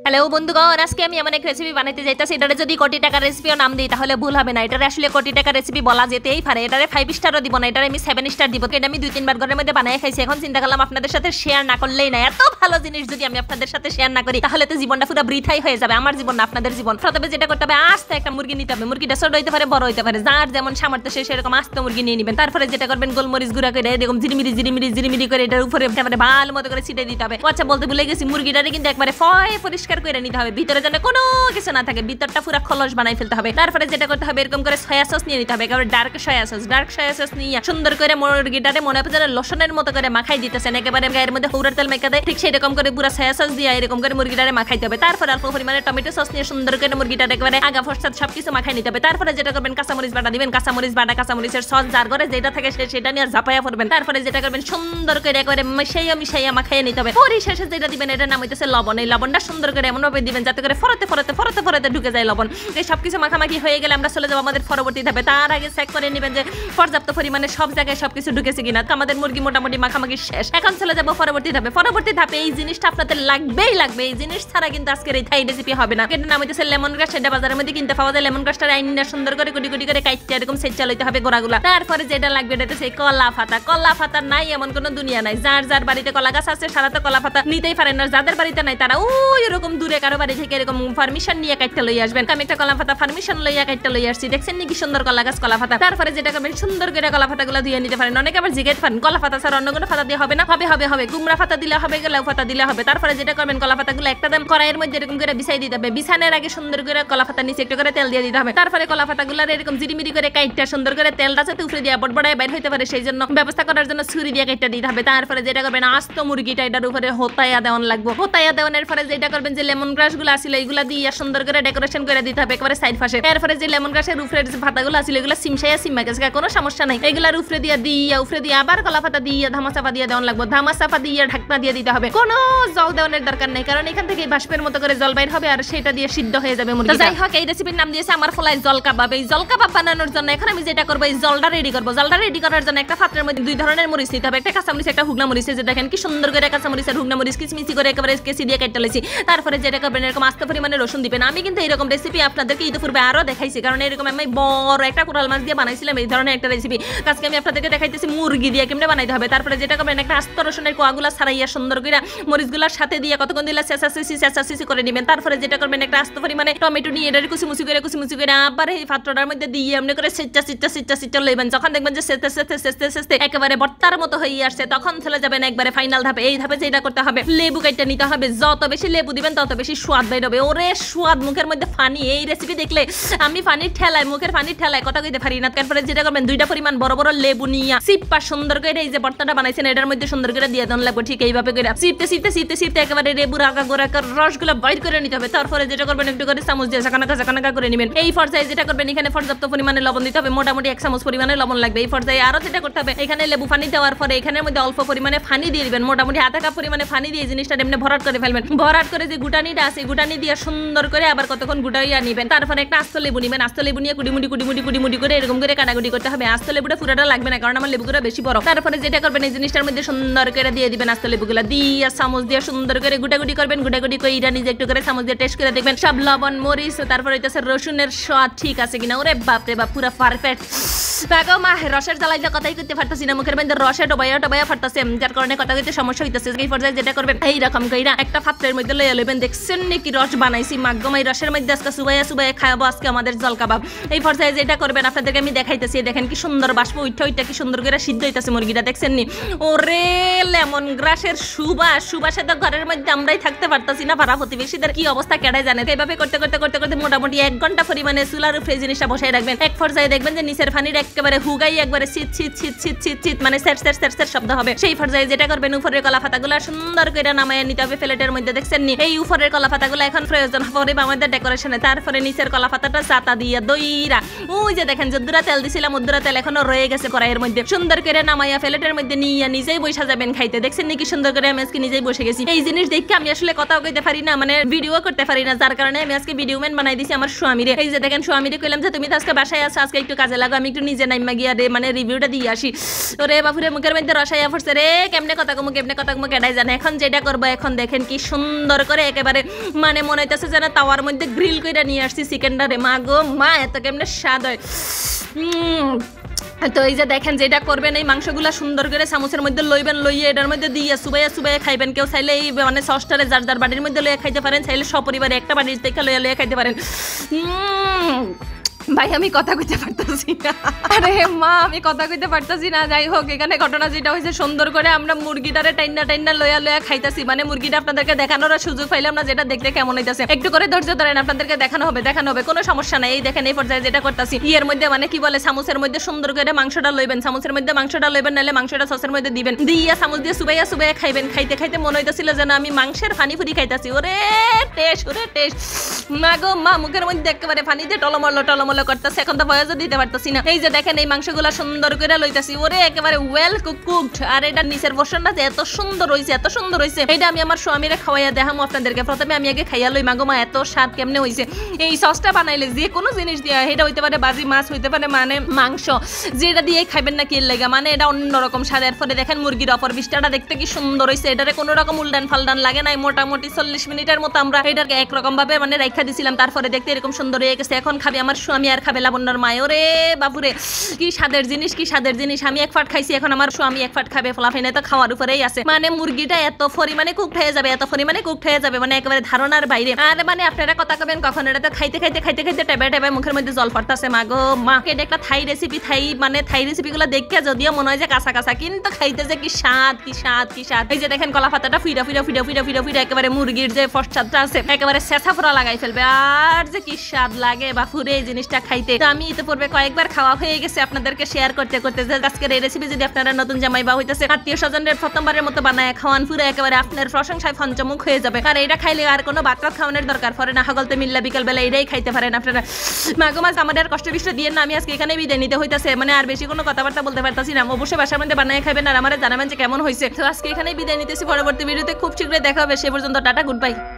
Hello বন্ধুগণ, আজকে আমি এমন এক রেসিপি বানাইতে যাইতাছি। এটারে যদি কোটি টাকার রেসিপিও নাম দিই তাহলে ভুল হবে না। এটারে আসলে কোটি টাকার রেসিপি বলা যেতেই পারে। এটারে 5 স্টারও দিব না, এটারে আমি 7 স্টার দিব। এটা আমি 2-3 বার ঘরের মধ্যে বানাই খাইছি। এখন চিন্তা করলাম আপনাদের সাথে শেয়ার না করলেই না। এত ভালো জিনিস যদি আমি আপনাদের সাথে শেয়ার না করি তাহলে তো জীবনটা পুরো বৃথাই হয়ে যাবে। আমার জীবন না আপনাদের জীবন। প্রথমে যেটা করতে হবে, আস্তে একটা মুরগি নিতে হবে। মুরগিটা ছোট হইতে পারে, বড় হইতে পারে, যার যেমন সামর্থ্য সে সেরকম আস্তে মুরগি নিয়ে নেবেন। তারপরে যেটা করবেন, গোলমরিচ গুঁড়া করে এরকম জিরিমিরি করে এটার উপরে একেবারে ভালো মতো করে ছিটিয়ে দিতে হবে। আচ্ছা, বলতে ভুলে গেছি, মুরগিটারে কিন্তু একবারে পরিষ্কার করে নিতে হবে। ভিতরে যেন কোনো কিছু না থাকে, ভিতরটা পুরো খলস বানাই ফেলতে হবে। তারপরে যেটা করতে হবে, এরকম করে সয়া সস নিয়ে নিতে হবে, একেবারে ডার্ক সয়া সস নিয়ে সুন্দর করে মুরগিটারে মনে হবে যেন লসনের মতো করে মাখাই দিতেছেন। একেবারে গায়ের মধ্যে হৌরার তেল মেখে দেয়, ঠিক সেরকম করে পুরো সয়া সস দিয়ে এরকম করে মুরগিটারে মাখাইতে হবে। তারপরে অল্প পরিমাণে টমেটো সস নিয়ে সুন্দর করে মুরগিটারে একেবারে আগা ফরসাদ সবকিছু মাখাই নিতে হবে। তারপরে যেটা করবেন, কাঁচামরিচ বাটা দিবেন, কাঁচামরিচের সস যার ঘরে যেটা থাকে সেটা নিয়ে ঝাপাইয়া পড়বেন। তারপরে যেটা করবেন, সুন্দর করে একেবারে মিশাইয়া মাখাইয়া নিতে হবে। পরিশেষে যেটা দিবেন, এটা নাম হইতেছে লবণ। এই লবণটা সুন্দর করে এমন ভাবে দিবেন যাতে করে ফরতে ঢুকে যায় লবণ। এই সবকিছু মাখামাখি হয়ে গেলে আমরা চলে যাবো আমাদের পরবর্তী ধাপে। তার আগে চেক করে নেবেন যে পর্যাপ্ত পরিমাণে সব জায়গায় সবকিছু ঢুকেছে কিনা। আমাদের মুরগি মোটামুটি মাখামাখি শেষ। এখন চলে যাবো পরবর্তী ধাপে। এই জিনিসটা আপনাদের লাগবেই লাগবে। এই জিনিস ছাড়া কিন্তু আজকের এই থাই রেসিপি হবে না। এটার নাম হইতেছে লেমন গ্রাস। এটা বাজারের মধ্যে কিনতে পাওয়া যায়। লেমন গ্রাসটা আইনা সুন্দর করে কুটি করে কাটতে এরকম সেট চালাইতে হবে গোড়াগুলা। তারপরে যেটা লাগবে এটা হচ্ছে কলা পাতা নাই এমন কোনো দুনিয়া নাই। যার বাড়িতে কলা গাছ আছে সারা তো কলা পাতা নিতেই পারেন না। যাদের বাড়িতে নাই তারা ওই এরকম দূরে কারো বাড়ি থেকে এরকম পারমিশন নিয়ে কাটতে লই আসবেন। আমি একটা কলা পাতা পারমিশন লইয়া কাটতে লই আসছি। দেখছেন নাকি সুন্দর কলা গাছ কলা পাতা। তারপরে যেটা করবেন, সুন্দর করে কলা পাতাগুলো ধুয়ে নিতে পারেন। অনেকে আবার জিজ্ঞেস করেন কলা পাতা ছাড়া অন্য কোনো পাতা দিয়ে হবে না? হবে কুমড়া পাতা দিলে হবে, লাউ পাতা দিলে হবে। তারপরে যেটা করবেন, কলা পাতাগুলো একটা দাম কড়াইয়ের মধ্যে এরকম করে বিছাই দিতে হবে। বিছানোর আগে সুন্দর করে কলা পাতা নিচে একটু করে তেল দিয়ে দিতে হবে। তারপরে কলা পাতাগুলো এরকম জিরিমিরি করে কাটটা সুন্দর করে তেলটা যাতে উপরে দিয়ে বড়বড়ায় বাইর হইতে পারে সেই জন্য ব্যবস্থা করার জন্য ছুরি দিয়ে কাটটা দিতে হবে। তারপরে যেটা করবেন, আস্ত মুরগিটা এটার উপরে হোতাইয়া দেওয়ান লাগবে। হোতাইয়া দেওয়ানের পরে যেটা করবেন, যে লেমন গ্রাস গুলো আছিল এইগুলা দিয়ে সুন্দর করে ডেকোরেশন করে দিতে হবে একেবারে সাইড পাশে। এরপরে যে লেমন গ্রাসের উপরে যে পাতাগুলো আছিল এগুলো সিমা গেছে, কোনো সমস্যা নাই। এগুলার উপরে দিয়ে আবার কলা পাতা দিয়ে ধামাচাপা দিয়ে দেওয়ান লাগবে। ধামাচাপা দিয়ে ঢাকনা দিয়ে দিতে হবে। কোনো জল দেওয়ানোর দরকার নেই, কারণ এখান থেকে বাষ্পের মতো করে জল বাইর হবে আর সেটা দিয়ে সিদ্ধ হয়ে যাবে মুরগি। যাই হোক, এই রেসিপির নাম দিয়েছে আমার ফলাই জল কাবাব। এই জল কাবাব বানানোর জন্য এখন আমি যেটা করবো, এই জলটা রেডি করবো। জলটা রেডি করার জন্য একটা পাত্রের মধ্যে 2 ধরনের মরিচ নিতে হবে, একটা কাঁচামরিচ একটা হুগনা মরিচ। যে দেখেন কি সুন্দর করে কাঁচামরিচ আর হুগনা মরিচ কিচমিচি করে একেবারে কেসি দিয়ে কেটে লেছি। তারপরে যেটা করবেন, এরকম আস্তে পরিমাণে রসুন দিবেন। আমি কিন্তু এরকম রেসিপি আপনাদেরকে ইতিপূর্বে আরো দেখাইছি, কারণ এরকম আমি বড় একটা কোরাল মাছ দিয়ে বানাইছিলাম এই ধরনের একটা রেসিপি। আজকে আমি আপনাদেরকে দেখাইতেছি মুরগি দিয়ে কেমনে বানাইতে হবে। তারপরে যেটা করবেন, একটা আস্ত রসুনের কোয়াগুলা ছাড়াইয়া সুন্দর করে মরিচগুলার সাথে দিয়ে কতক্ষণ দিলে চেঁচাচেঁচি করে নেবেন। তারপরে যেটা করবেন, একটা আস্ত পরিমাণে টমেটো নিয়ে এটার কুচি করে আবার এই পাত্রটার মধ্যে দিয়ে এমনি করে সিচ্চা লইবেন। যখন দেখবেন যে সেচতে একেবারে বর্তার মতো হয়ে আসছে, তখন চলে যাবেন একবারে ফাইনাল ধাপে। এই ধাপে যেটা করতে হবে, লেবু কাটতে নিতে হবে। যত বেশি লেবু দিবেন তত বেশি স্বাদ বের হবে। ওরে স্বাদ, মুখের মধ্যে ফানি। এই রেসিপি দেখলে আমি মুখের পানির ঠেলায় কথা কইতে পারি না। তারপরে যেটা করবেন, 2টা পরিমাণ বড় বড় লেবু নিয়ে সিপ্পা সুন্দর করে এই যে ভর্তাটা বানাইছেন এটার মধ্যে সুন্দর করে দিয়ে দেন লাগবে। ঠিক এইভাবে করে সিপতে একেবারে লেবুর আগা গোড়া রসগুলো বাইর করে নিতে হবে। তারপরে যেটা করবেন, একটু করে চামচ দিয়ে ঝাঁকানাকা করে নেবেন। এই পর্যায়ে যেটা করবেন, এখানে পর্যাপ্ত পরিমাণে লবণ দিতে হবে। মোটামুটি 1 চামচ পরিমাণে লবণ লাগবে। এই পর্যায়ে আরো যেটা করতে হবে, এখানে লেবু পানি দেওয়ার পরে এখানের মধ্যে অল্প পরিমাণে পানি দিয়ে দিবেন। মোটামুটি আধা কাপ পরিমাণে পানি দিয়ে জিনিসটা এমনি ভরাট করে ফেলবেন। ভরাট করে যে গুটানিটা আছে গুটানি দিয়ে সুন্দর করে আবার কতক্ষণ গুটাইয়া নিবেন। তারপরে একটা আস্ত লেবু নিবেন। আস্ত লেবু নিয়ে কুড়ি করে এরকম করে কাটাকুটি করতে হবে। আস্ত লেবুটা পুরোটা লাগবে না, কারণ আমার লেবুগুলো বেশি বড়। তারপরে যেটা করবেন, এই জিনিসটার মধ্যে সুন্দর করে দিয়ে দিবেন আস্ত লেবুগুলো দিয়ে চামচ দিয়ে সুন্দর করে গুটাগুটি করবেন। গুটাগুটি করে এটা নিজে একটু করে চামচ দিয়ে টেস্ট করে দেখবেন সব লবণ মরিচ তারপরে হইতেছে রসুনের স্বাদ ঠিক আছে কিনা। ওরে বাপরে বাপ, পুরো পারফেক্ট। মা রসের জ্বালাইলে কথাই করতে পারতেছি না, মুখের মধ্যে রসে ডবাইয়া ফাটতেছে, যার কারণে কথা কইতে সমস্যা হইতেছে। এই পর্যায়ে যেটা করবেন, এইরকম কইরা একটা পাত্রের মধ্যে লইয়া লইবেন। দেখছেন নাকি রস বানাইছি মাগমাই রসের মধ্যে আজকে সুবাইয়া খাওয়াবো আজকে আমাদের জল কাবাব। এই পর্যায়ে যেটা করবেন, আপনাদেরকে আমি দেখাইতেছি। দেখেন কি সুন্দর বাষ্প উঠা কি সুন্দর করে সিদ্ধ হইতেছে মুরগিটা, দেখছেন নি? ওরে লেমন গ্রাসের সুবাসে তো ঘরের মধ্যে আমরাই থাকতে পারতাছি না, পাড়া প্রতিবেশীদের কি অবস্থা কেডাই জানে। এইভাবে করতে মোটামুটি 1 ঘন্টা পরিমাণে চুলার উপরে জিনিসটা বসাই রাখবেন। এক পর্যায়ে দেখবেন যে নিচের পানির একেবারে হুগাই একবারে শীত মানে সেট শব্দ হবে। সেই পর্যায়ে যেটা করবেন, উপরের কলা পাতাগুলো সুন্দর করে নামায় নিতে হবে প্লেটের মধ্যে। দেখছেন নি? এই উপরের কলা পাতাগুলো এখন প্রয়োজন হবে আমাদের ডেকোরেশনে। তারপরে নিচের কলা পাতাটা চাতা দিয়ে দইরা ওই যে দেখেন যদ্দুরা তেল দিছিলাম উদ্দুরা তেল এখনো রয়ে গেছে কড়াইয়ের মধ্যে। সুন্দর করে নামাইয়া প্লেটের মধ্যে নিয়ে নিজেই বসে যাবেন খাইতে। দেখছেন নাকি সুন্দর করে আমি আজকে নিজেই বসে গেছি। এই জিনিস দেখে আমি আসলে কথাও কইতে পারি না, মানে ভিডিও করতে পারি না, যার কারণে আমি আজকে ভিডিও ম্যান বানাই দিছি আমার স্বামীরে। এই যে দেখেন স্বামীরে কইলাম যে তুমি তো আজকে বাসায় আছো, আজকে একটু কাজে লাগো, আমি একটু নিজে নাইমা গিয়া মানে রিভিউটা দিয়ে আসি। ওরে বাপুরে, মুখের মধ্যে রসাইয়া পড়ছে রে। কেমনে কথা কমু কেডাই জানে। এখন যেটা করবো, এখন দেখেন কি সুন্দর করে একেবারে মানে মনে হইতেছে যেন তাওয়ার মধ্যে গ্রিল করে নিয়ে আসছি চিকেনটারে। মা গো মা, এত কেমনে স্বাদ হয়। তো এই যে দেখেন যেটা করবেন, এই মাংসগুলা সুন্দর করে চামচের মধ্যে লইবেন, লইয়ে এটার মধ্যে দিয়ে সুবাইয়া সুবাইয়া খাইবেন। কেউ চাইলে এই মানে সসটারে যার যার বাড়ির মধ্যে লইয়া খাইতে পারেন, চাইলে সপরিবারে একটা বাড়ির থেকে লইয়া লইয়া খাইতে পারেন। ভাই আমি কথা কইতে পারতাছি না, আরে মা আমি কথা কইতে পারতাছি না। যাই হোক, এখানে ঘটনা যেটা হয়েছে, সুন্দর করে আমরা মুরগিটারে টাইনা টাইনা লইয়া লইয়া খাইতাছি। মানে মুরগিটা আপনাদেরকে দেখানোর সুযোগ পাইলাম না, যেটা দেখতে কেমন হইতাছে। একটু করে ধৈর্য ধরেন, আপনাদেরকে দেখানো হবে কোনো সমস্যা নাই। এই দেখেন এই পর্যায়ে যেটা করতাছি, ইয়ের মধ্যে মানে কি বলে চামচের মধ্যে সুন্দর করে মাংসটা লইবেন, চামচের মধ্যে মাংসটা লইবেন, নাহলে মাংসটা সসের মধ্যে দিবেন, দিয়া চামচ দিয়ে সুবাইয়া সুবাইয়া খাইবেন। খাইতে খাইতে মনে হইতাছিল যেন আমি মাংসের পানিপুরি খাইতাছি। ওরে টেস্ট, ওরে টেস্ট। মা গো মা, মুখের মধ্যে একেবারে পানি দিয়ে টলমল টলমল করতেছে। এখন তো বয়স দিতে পারতাছি না। এই যে দেখেন এই মাংসগুলা সুন্দর করে লইতাছি, ওরে একেবারে ওয়েল কুকড। আর এটা নিচের পোরশনটা যে এত সুন্দর হইছে, এত সুন্দর হইছে, এটা আমি আমার স্বামীরে খাওয়াইয়া দেখামু আপনাদেরকে। প্রথমে আমি আগে খাইয়া লই। মাগো মা, এত স্বাদ কেমনে হইছে। এই সসটা বানাইলে যে কোনো জিনিস দিয়া, এটা হইতে পারে বাজি মাছ, হইতে পারে মানে মাংস, যেটা দিয়ে খাইবেন না কি লাগা, মানে এটা অন্যরকম স্বাদ। এরপরে দেখেন মুরগির অপর বিষ্টাটা দেখতে কি সুন্দর হইছে। এটারে কোনো রকম উল্টান ফাল্টান লাগে নাই। মোটামুটি 40 মিনিটের মতো আমরা এটাকে একরকম ভাবে মানে রাইখা দিছিলাম, তারপরে দেখতে এরকম সুন্দর হয়ে গেছে। এখন খাবি আমার স্বামী আর খাবে লাবণ্যর মায়। ওরে বাপুরে, কি স্বাদের জিনিস, কি স্বাদের জিনিস। আমি এক ফাট খাইছি, এখন আমার স্বামী এক ফাট খাবে। ফলাফিনে তো খাওয়ার উপরেই আছে। মানে মুরগিটা এত পরিমাণে কুকড হয়ে যাবে, এত পরিমাণে কুকড হয়ে যাবে, মানে একেবারে ধারণার বাইরে। আর মানে আপনারা কথা কবেন কখন, এটা তো খাইতে খাইতে খাইতে খাইতে টেবে টেবে মুখের মধ্যে জল পড়তাছে। মাগো মাকে এটা একটা থাই রেসিপি, থাই রেসিপি গুলো দেখে যদিও মনে হয় যে কাঁচা কাঁচা, কিন্তু খাইতে যে কি স্বাদ, কি স্বাদ, কি স্বাদ। এই যে দেখেন কলা পাতাটা ফিরা ফিরা ফিরা ফিরা ফিরা ফিরা একেবারে মুরগির যে ফসচাদটা আছে একেবারে শেষা ফোড়া লাগাই ফেলবে। আর যে কি স্বাদ লাগে বাপুরে এই জিনিসটা খাইতে। তো আমি ইতিপূর্বে কয়েকবার খাওয়া হয়ে গেছে, আপনাদেরকে শেয়ার করতে করতে। আজকের এই রেসিপি যদি আপনারা নতুন জামাই বা হইতেছে আত্মীয় স্বজনের প্রথমবারের মতো বানায় খাওয়ান, পুরো একেবারে আপনার প্রশংসায় পঞ্চমুখ হয়ে যাবে। আর এটা খাইলে আর কোনো ভাত খাওয়ানোর দরকার পড়ে না। হগলতে মিল্লা বিকেল বেলা এটাই খাইতে পারেন আপনারা। মাগো মাছ, আমাদের কষ্ট বিষ্ট দিয়ে না, আমি আজকে এখানে বিদায় নিতে হইতাছে। মানে আর বেশি কোনো কথাবার্তা বলতে পারতাছি না। অবশ্যই বাসার মধ্যে বানায় খাবেন আর আমার জানাবেন যে কেমন হয়েছে। তো আজকে এখানে বিদায় নিতেছি, পরবর্তী ভিডিওতে খুব শীঘ্রই দেখা হবে। সে পর্যন্ত টাটা, গুড বাই।